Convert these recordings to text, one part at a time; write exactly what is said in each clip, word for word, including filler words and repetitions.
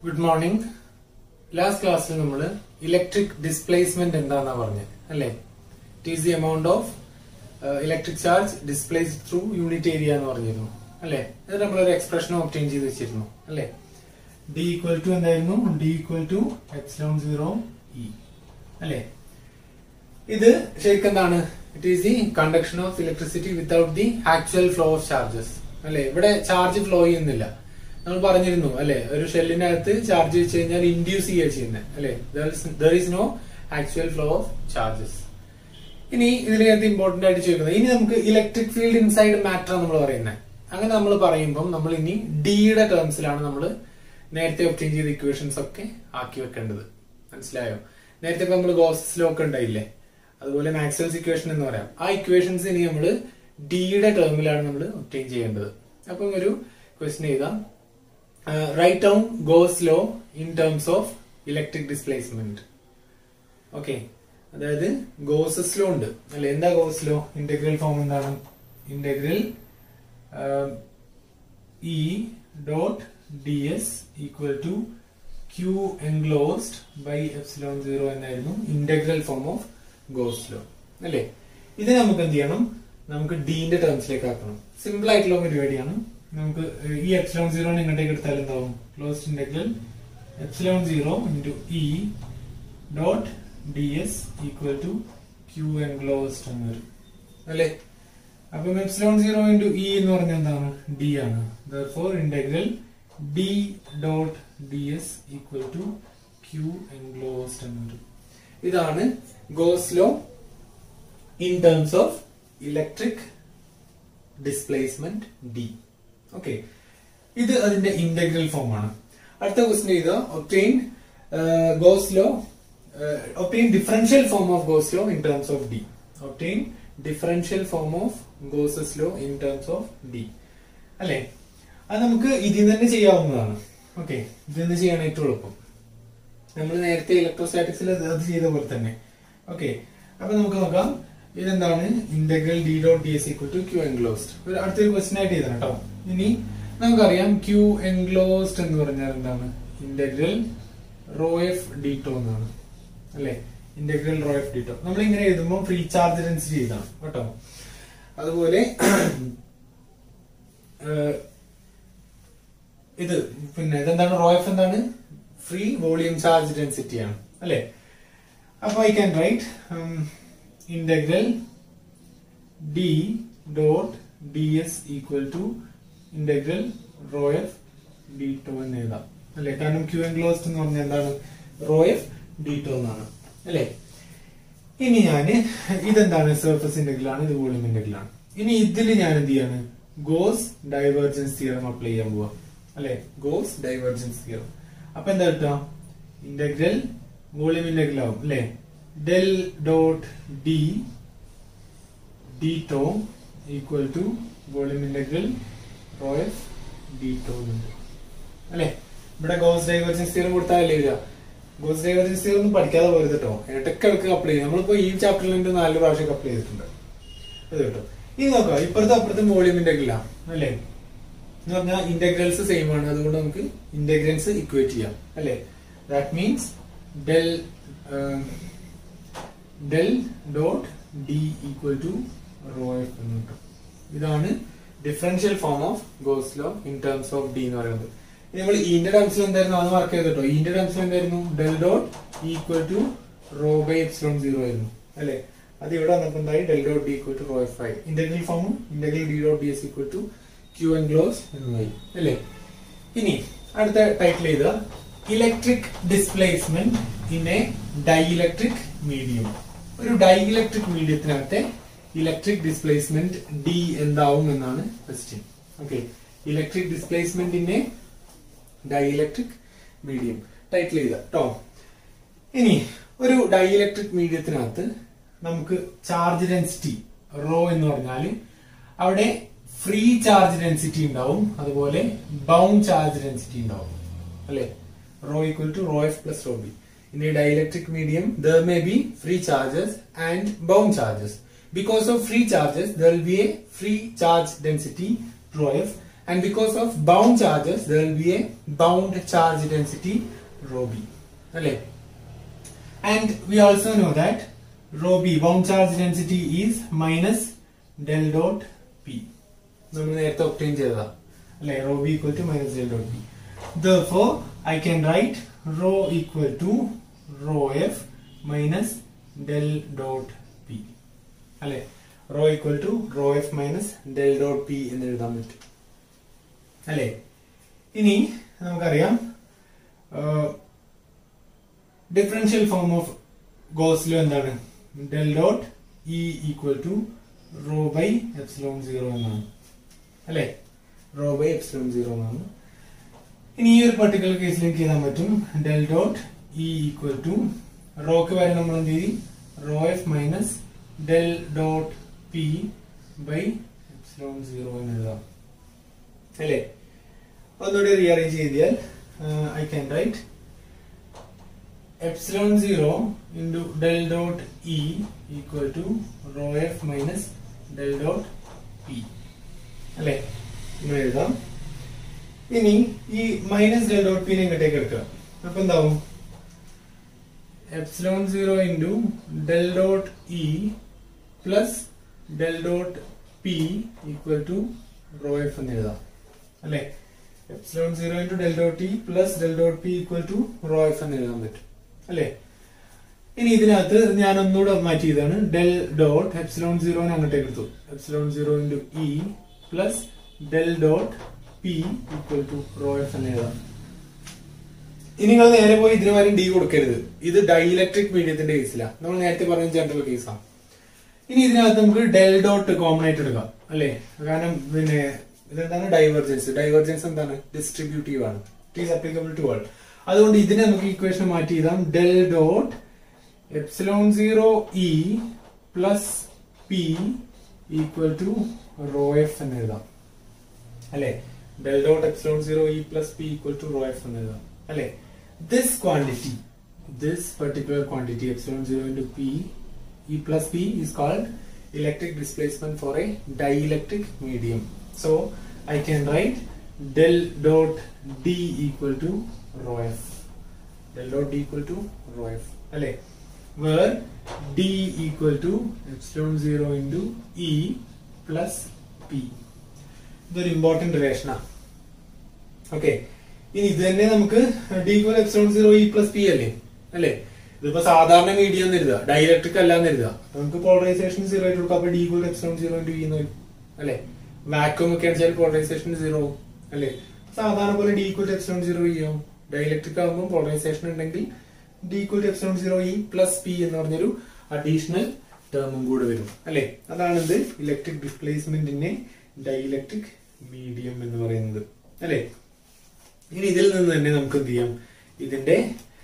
Good morning. Last class we നമ്മൾ electric displacement എന്താണെന്നാ പറഞ്ഞത് അല്ലേ? It is the amount of uh, electric charge displaced through unit area എന്ന് പറഞ്ഞിരുന്നു അല്ലേ? ഇത് നമ്മൾ ഒരു എക്സ്പ്രഷൻ ഒബ്റ്റെയിൻ ചെയ്തു വെച്ചിരുന്നു അല്ലേ? D equal to എന്തായിരുന്നു? D equal to epsilon zero E അല്ലേ? ഇത് ശരിക്കും എന്താണ്? It is the conduction of electricity without the actual flow of charges അല്ലേ? ഇവിടെ ചാർജ് ഫ്ലോ ചെയ്യുന്നില്ല. നമ്മൾ പറഞ്ഞിരുന്നു അല്ലെ, ഒരു ഷെല്ലിനകത്ത് ചാർജ് വെച്ച് കഴിഞ്ഞാൽ ഇൻഡ്യൂസ് ചെയ്യുക ചെയ്യുന്നത് അല്ലെ, there is no actual flow of charges. ഇനി ഇതിനകത്ത് ഇമ്പോർട്ടന്റ് ആയിട്ട് ചോദിക്കുന്നത്, ഇനി നമുക്ക് ഇലക്ട്രിക് ഫീൽഡ് ഇൻസൈഡ് മാറ്റർ നമ്മൾ പറയുന്നത്. അങ്ങനെ നമ്മൾ പറയുമ്പോൾ നമ്മൾ ഇനി ഡിയുടെ ടേംസിലാണ് നമ്മൾ നേരത്തെ ഒബ്റ്റെയിൻ ചെയ്ത ഇക്വേഷൻസ് ഒക്കെ ആക്കി വെക്കേണ്ടത്. മനസ്സിലായോ? നേരത്തെ ഇപ്പൊ നമ്മൾ ഗോസ്സ് ലോ ഒക്കെ ഉണ്ടായില്ലേ, അതുപോലെ മാക്സ്വെൽസ് ഇക്വേഷൻ എന്ന് പറയാം. ആ ഇക്വേഷൻസ് ഇനി നമ്മൾ ഡിയുടെ ടേമിലാണ് നമ്മൾ ഒബ്റ്റെയിൻ ചെയ്യേണ്ടത്. അപ്പം ഒരു ക്വസ്റ്റ്യൻ ചെയ്താൽ Uh, write down Gauss law in terms of electric displacement. Okay, അതായത് ഗോസസ് ലോ ഉണ്ട് അല്ലെ. എന്താ ഗോസ് ലോ? ഇന്റഗ്രൽ ഫോം എന്താണ്? Integral E dot D S equal to Q enclosed by epsilon zero എന്നായിരുന്നു integral form of Gauss law അല്ലെ. ഇത് നമുക്ക് എന്ത് ചെയ്യണം? നമുക്ക് ഡിന്റെ ടേംസിലേക്ക് ആക്കണം. സിമ്പിൾ ആയിട്ടുള്ള പരിപാടിയാണ്. നമുക്ക് ഈ എപ്സിലോൺ സീറോ ഇങ്ങോട്ടേക്ക് എടുത്താൽ എന്താവും? Closed integral epsilon zero into E dot D S equal to Q enclosed എന്ന് വരും അല്ലെ. അപ്പം എപ്സിലോൺ സീറോ ഇൻറ്റു ഇ എന്ന് പറഞ്ഞാൽ എന്താണ്? ഡി ആണ്. Therefore integral D dot D S equal to Q enclosed എന്ന് വരും. ഇതാണ് Gauss law in terms of electric displacement D. Okay, ഇത് അതിന്റെ ഇന്റഗ്രൽ ഫോം ആണ്. അടുത്ത ക്വസ്റ്റ്യൻ ചെയ്ത obtain Gauss law, obtain differential form of Gauss law in terms of D. Obtain differential form of Gauss's law in terms of D അല്ലെ. അത് നമുക്ക് ഇതിൽ തന്നെ ചെയ്യാവുന്നതാണ്. ഓക്കെ, ഇതിൽ നിന്ന് ചെയ്യണം ഏറ്റവും എളുപ്പം. നമ്മൾ നേരത്തെ ഇലക്ട്രോസ്റ്റാറ്റിക്സിൽ അത് ചെയ്ത പോലെ തന്നെ. ഓക്കെ, അപ്പൊ നമുക്ക് നോക്കാം ഇതെന്താണ്? Integral D dot D S equal to Q enclosed. ഒരു അടുത്തൊരു ക്വസ്റ്റ്യൻ ആയിട്ട് ചെയ്തണം കേട്ടോ. ഇനി നമുക്കറിയാം ക്യൂ എൻക്ലോസ്ഡ് എന്ന് പറഞ്ഞാൽ എന്താണ്? Integral rho F D tau എന്നാണ് അല്ലെ. Integral rho F D tau നമ്മൾ ഇങ്ങനെ എഴുതുമ്പോൾ ഫ്രീ ചാർജ് ഡെൻസിറ്റി ചെയ്താണ് കേട്ടോ. അതുപോലെ ഇത് പിന്നെ ഇതെന്താണ്? റോ എഫ് എന്താണ്? ഫ്രീ വോളിയം ചാർജ് ഡെൻസിറ്റി ആണ് അല്ലെ. അപ്പൊ I can write integral D dot D S equal to integral rho F D tau എന്ന് എഴുതാം അല്ലെ. കാരണം ക്യൂ എൻക്ലോസ്ഡ് എന്ന് പറഞ്ഞാൽ എന്താണ്? റോ എഫ് ഡി ടോ എന്നാണ് അല്ലെ. ഇനി ഞാന് ഇതെന്താണ്? സർഫസ് ഇന്റഗ്രൽ ആണ്, ഇത് വോളിയം ഇന്റഗ്രൽ ആണ്. ഇനി ഇതിൽ ഞാൻ എന്ത് ചെയ്യാണ്? ഗോസ് ഡൈവേർജൻസ് തിയറം അപ്ലൈ ചെയ്യാൻ പോവാ അല്ലെ. Gauss divergence theorem. അപ്പൊ എന്താ കിട്ടുക? ഇന്റഗ്രൽ വോളിയം ഇന്റഗ്രൽ ആവും അല്ലെ. Del dot D D tau equal to volume integral rho F D tau അല്ലെ. ഇവിടെ ഗോസ് ഡൈവേർജൻസ് തിയറം കൊടുത്താലല്ലേ വരിക. ഗോസ് ഡൈവേർജൻസ് തിയറം ഒന്നും പഠിക്കാതെ പോരുത് കേട്ടോ. ഇടയ്ക്കിടയ്ക്ക് അപ്ലൈ ചെയ്യും. നമ്മളിപ്പോ ഈ ചാപ്റ്ററിൽ നാല് പ്രാവശ്യം അപ്ലൈ ചെയ്തിട്ടുണ്ട് അത് കേട്ടോ. ഇനി നോക്കാം, ഇപ്പുറത്തെ അപ്പുറത്തും വോളിയം ഇന്റഗ്രലാണ് അല്ലെ. എന്ന് പറഞ്ഞാൽ ഇന്റഗ്രൽസ് സെയിം ആണ്, അതുകൊണ്ട് നമുക്ക് ഇന്റഗ്രൻസ് ഇക്വേറ്റ് ചെയ്യാം അല്ലെ. That means del del dot D equal to rho F എന്ന് കിട്ടും. ഇതാണ് differential form of Gauss law in terms of D എന്ന് പറയുന്നത്. നമ്മൾ ഇന്റെ ടേംസിൽ എന്തായിരുന്നു? അത് മാർക്ക് ചെയ്തിട്ടോ. ഇന്റെ ടേംസിൽ എന്തായിരുന്നു? Del dot equal to rho by epsilon zero ആയിരുന്നു അല്ലെ. അത് ഇവിടെ വന്നപ്പോൾ എന്തായി? Del dot D equal to rho F ആയി. ഇന്റഗ്രൽ ഫോമും integral D dot D S equal to Q enclose എന്നായി അല്ലെ. ഇനി അടുത്ത ടൈറ്റിൽ ചെയ്ത electric displacement in a dielectric medium. ഒരു ഡൈഇലക്ട്രിക് മീഡിയത്തിനകത്തെ ഇലക്ട്രിക് ഡിസ്പ്ലേസ്മെന്റ് ഡി എന്താവും എന്നാണ് question. Okay, electric displacement in a dielectric medium title ചെയ്ത കേട്ടോ. ഇനി ഒരു ഡൈഇലക്ട്രിക് മീഡിയത്തിനകത്ത് നമുക്ക് ചാർജ് ഡെൻസിറ്റി റോ എന്ന് പറഞ്ഞാൽ അവിടെ ഫ്രീ ചാർജ് ഡെൻസിറ്റി ഉണ്ടാവും, അതുപോലെ ബൗണ്ട് ചാർജ് ഡെൻസിറ്റി ഉണ്ടാവും അല്ലെ. Rho equal to rho F plus rho B. In a dielectric medium, there may be free charges and bound charges. Because of free charges, there will be a free charge density rho f, and because of bound charges there will be a bound charge density rho b. Okay. And we also know that rho b, bound charge density, is minus del dot p. നമ്മൾ നേരത്തെ obtain ചെയ്തതാ അല്ലേ? rho b equal to minus del dot p. Therefore I can write rho equal to rho f minus del dot p. അല്ലേ? rho equal to rho f minus del dot p എന്ന് എഴുതാൻ പറ്റും അല്ലേ? ഇനി നമുക്കറിയാം differential form of Gauss law എന്താണ്? del dot e equal to rho by epsilon zero എന്നാണ് അല്ലേ? rho by epsilon zero എന്നാണ്. ഇനി ഈ ഒരു പർട്ടിക്കുലർ കേസിൽ എനിക്ക് എഴുതാൻ പറ്റും del dot e equal to റോക്ക് വരെ നമ്മൾ എന്ത് ചെയ്യും? rho f minus del dot p by epsilon zero എന്ന് എഴുതാം അല്ലേ? ഒന്നുകൂടി റീഅറേഞ്ച് ചെയ്താൽ I can write epsilon zero into del dot e equal to rho f minus del dot p അല്ലേ? ഇങ്ങനെ എഴുതാം. ഇനി ഈ മൈനസ് del dot p നെ ഇങ്ങോട്ടേക്ക് എടുക്കാം. അപ്പൊ എന്താവും? epsilon zero into del dot e plus del dot p equal to rho f എന്ന് എഴുതാം അല്ലേ? epsilon zero into del dot e plus del dot p equal to rho f എന്ന് എഴുതാൻ പറ്റും അല്ലേ? ഇനി ഇതിനകത്ത് ഞാൻ ഒന്നുകൂടെ മാറ്റി ചെയ്താണ് del dot epsilon zero അങ്ങോട്ടേക്ക് എടുത്തു. epsilon zero into e plus del dot p equal to rho f എന്ന് എഴുതാം. ഇനി നിങ്ങൾ നേരെ പോയി ഇതിന് വരെ ഡി കൊടുക്കരുത്. ഇത് ഡൈഇലക്ട്രിക് മീഡിയത്തിന്റെ കേസിലാണ്. നമ്മൾ നേരത്തെ പറഞ്ഞ ജനറൽ കേസാണ്. ഇനി ഇതിനകത്ത് നമുക്ക് ഡെൽ ഡോട്ട് കോമൺ ആയിട്ട് എടുക്കാം അല്ലേ? കാരണം പിന്നെ ഇതെന്താണ്? ഡൈവർജൻസ്. ഡൈവർജൻസ് എന്താണ്? ഡിസ്ട്രിബ്യൂട്ടീവ് ആണ്. It is applicable to all. അതുകൊണ്ട് ഇതിനെ നമുക്ക് ഇക്വേഷൻ മാറ്റി എഴുതാം. Del dot epsilon zero E plus P equal to rho F എന്ന് എഴുതാം അല്ലെ? Del dot epsilon zero E plus P equal to rho F എന്ന് എഴുതാം അല്ലെ? This quantity, this particular quantity epsilon zero into p e plus p is called electric displacement for a dielectric medium. So I can write del dot d equal to rho f. Del dot d equal to rho f. Alle, where d equal to epsilon zero into e plus p. This is important relation. Okay. ഇനി ഇത് തന്നെ നമുക്ക് D equal epsilon zero E plus P അല്ലേ അല്ലേ? ഇതിപ്പോ സാധാരണ medium എന്ന് എഴുതുക, ഡൈഇലക്ട്രിക് അല്ലാന്ന് എഴുതുക. നമുക്ക് പോളറൈസേഷൻ സീറോ ആയിട്ട് കൊടുക്കാം. അപ്പൊ D equal epsilon zero into E എന്ന് വരും അല്ലെ? വാക്യൂം ഒക്കെ ആണെച്ചാൽ പോളറൈസേഷൻ സീറോ അല്ലെ? സാധാരണ പോലെ D equal epsilon zero E ആവും. ഡൈഇലക്ട്രിക് ആകുമ്പോൾ പോളറൈസേഷൻ ഉണ്ടെങ്കിൽ D equal epsilon zero E plus P എന്ന് പറഞ്ഞൊരു അഡീഷണൽ ടേമും കൂടെ വരും അല്ലെ? അതാണ് ഇത് ഇലക്ട്രിക് ഡിസ്പ്ലേസ്മെന്റിന്റെ ഡൈഇലക്ട്രിക് മീഡിയം എന്ന് പറയുന്നത് അല്ലെ? ഇനി ഇതിൽ നിന്ന് തന്നെ നമുക്ക് എന്ത് ചെയ്യാം? ഇതിന്റെ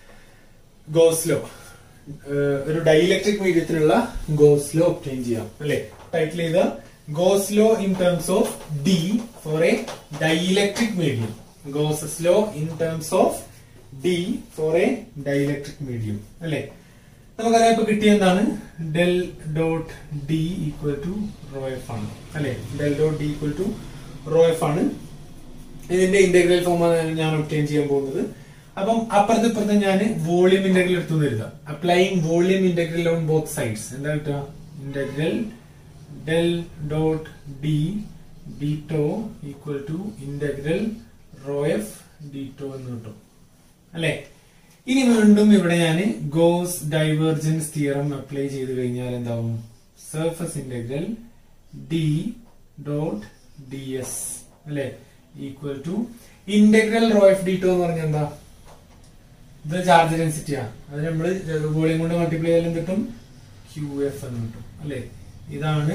ഗോസ് ലോ, ഒരു ഡൈഇലക്ട്രിക് മീഡിയത്തിനുള്ള ഗോസ് ലോ ഒബ്റ്റെയിൻ ചെയ്യാം അല്ലെ? ടൈറ്റിൽ ചെയ്ത Gauss law in terms of D for a dielectric medium. Gauss's law in terms of D for a dielectric medium അല്ലെ? നമുക്കറിയാം ഇപ്പൊ കിട്ടിയ എന്താണ്? Del dot D equal to rho F ആണ് അല്ലെ? Del dot D equal to rho F ആണ്. ഇതിന്റെ integral ഫോമാണ് ഞാൻ ഒബ്റ്റെയിൻ ചെയ്യാൻ പോകുന്നത്. അപ്പം അപ്പുറത്ത് ഇപ്പുറത്ത് ഞാൻ വോളിയം ഇന്റഗ്രൽ എടുത്തു എഴുതാം. Applying volume integral on both sides. എന്താ കിട്ടുക? Integral del dot D ditto equal to integral rho F ditto എന്ന് കിട്ടും അല്ലെ? ഇനി വീണ്ടും ഇവിടെ ഞാൻ ഗോസ് ഡൈവേർജൻസ് തിയറം അപ്ലൈ ചെയ്ത് കഴിഞ്ഞാൽ എന്താവും? Surface integral D dot D S അല്ലെ equal to integral rho F ditto എന്ന് പറഞ്ഞാൽ എന്താ? ഇത് ചാർജ് ഡെൻസിറ്റിയാ. അത് നമ്മള് വോളിയം കൊണ്ട് മൾട്ടിപ്ലൈ ചെയ്താലും കിട്ടും ക്യൂ എഫ് എന്ന് കിട്ടും അല്ലെ? ഇതാണ്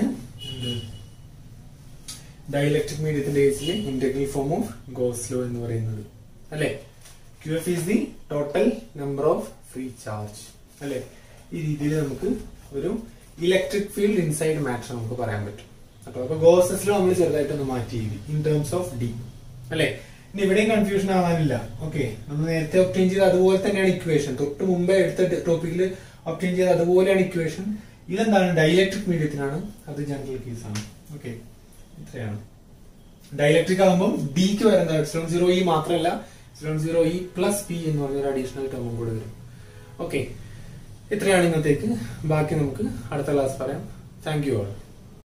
ഡൈഇലക്ട്രിക് മീഡിയത്തിന്റെ കേസിൽ integral form of Gauss law എന്ന് പറയുന്നത് അല്ലെ? Q F is the total number of free charge അല്ലെ? ഈ രീതിയിൽ നമുക്ക് ഒരു ഇലക്ട്രിക് ഫീൽഡ് ഇൻസൈഡ് മാറ്റർ നമുക്ക് പറയാൻ പറ്റും. അപ്പൊ അപ്പൊ ഗോസസ് ലോ നമ്മൾ ചെറുതായിട്ടൊന്ന് മാറ്റി എഴുതി ഇൻ ടേംസ് ഓഫ് ഡി അല്ലെ? ഇനി ഇവിടെയും കൺഫ്യൂഷൻ ആവാനില്ല. ഓക്കെ, നമ്മൾ നേരത്തെ ഒബ്റ്റെയിൻ ചെയ്ത അതുപോലെ തന്നെയാണ് ഇക്വേഷൻ. തൊട്ട് മുമ്പേ എടുത്ത ടോപ്പിക്കിൽ ഒബ്റ്റെയിൻ ചെയ്ത അതുപോലെയാണ് ഇക്വേഷൻ. ഇതെന്താണ്? ഡൈഇലക്ട്രിക് മീഡിയത്തിനാണ്. അത് ജനറൽ കേസാണ്. ഓക്കെ, ഇത്രയാണ്. ഡയലക്ട്രിക് ആകുമ്പോൾ ഡിക്ക് വരുന്നത് എപ്സിലോൺ സീറോ ഇ മാത്രമല്ല, epsilon zero E plus P എന്ന് പറഞ്ഞൊരു അഡീഷണൽ ടേമും കൂടെ വരും. ഓക്കെ, ഇത്രയാണ് ഇന്നത്തേക്ക്. ബാക്കി നമുക്ക് അടുത്ത ക്ലാസ് പറയാം. Thank you all.